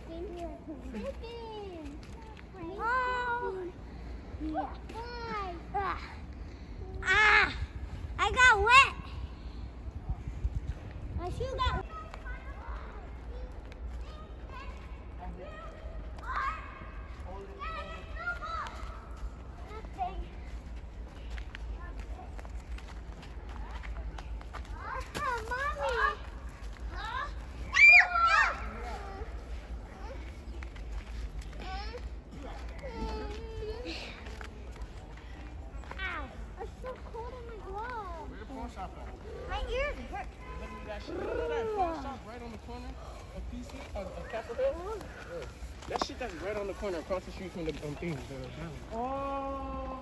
I got wet. My shoe got wet. My ears hurt. That pawn shop right on the corner of PC, Capitol Hill? Yeah. That shit that's right on the corner across the street from the thing. Oh!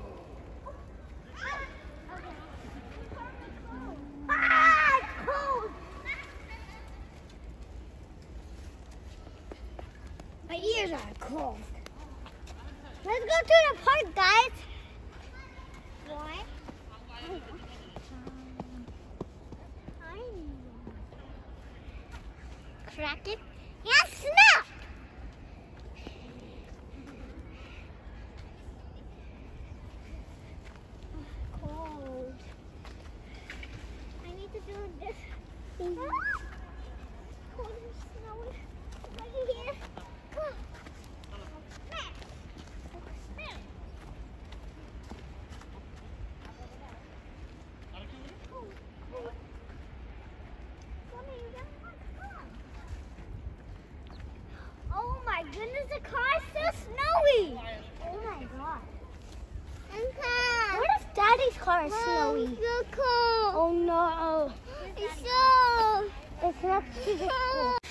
It's cold. My ears are cold. Let's go to the park, guys. What? Crack it. Yeah, snap! Cold. I need to do this. Cold and snowing. Right here. Oh my goodness, the car is so snowy. Oh my god. What if Daddy's car is snowy? It's so cold. Oh no. It's so. It's not too cold.